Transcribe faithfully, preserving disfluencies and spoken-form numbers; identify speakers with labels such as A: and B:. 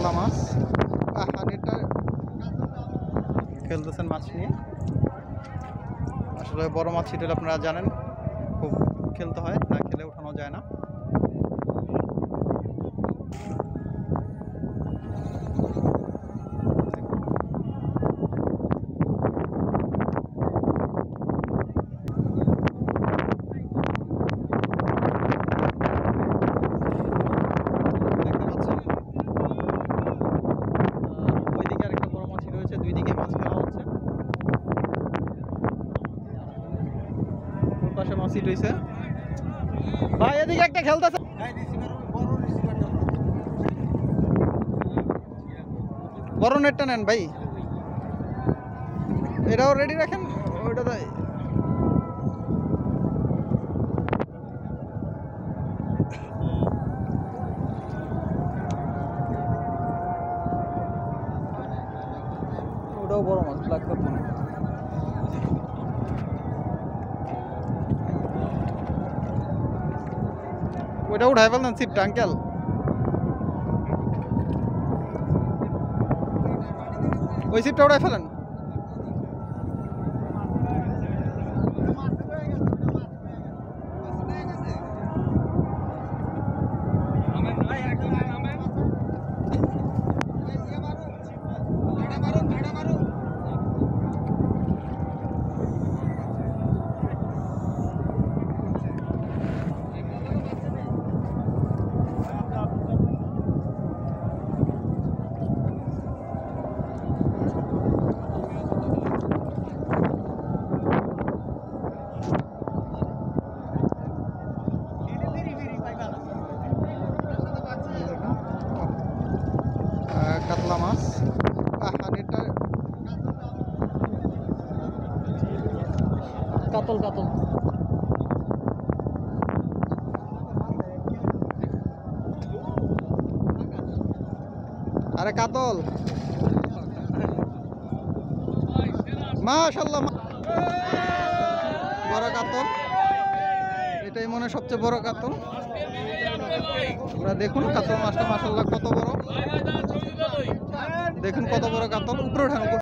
A: কাতলা মাছ হানিটা খেলতেছেন মাছ নিয়ে। আসলে বড় মাছ ছিটেল আপনারা জানেন খুব খেলতে হয়, না খেলে উঠানো যায় না। দুই দিকে মাছ খেলা হচ্ছে, ওর পাশে মাছ হিট হয়েছে। ভাই এদিকে একটা খেলতেছে, বড় নেটটা নেন ভাই, এটাও রেডি রাখেন। ওইটা তাই ওটাও বড় মাছ, ব্ল্যাক কাপ মনে। ওইটা উঠাই ফেললেন সিটটা আঙ্কেল, ওই সিটটা উঠাই ফেলেন। কাতলা মাছ হানিটা কাতল কাতল আরে কাতল মাশাআল্লাহ, বড় কাতল, এটাই মনে হয় সবচেয়ে বড় কাতল। ওরা দেখুন কাতল মাছটা মাশাআল্লাহ কত বড়, দেখুন কত বড় কাতল। উপরে ওঠান, উপর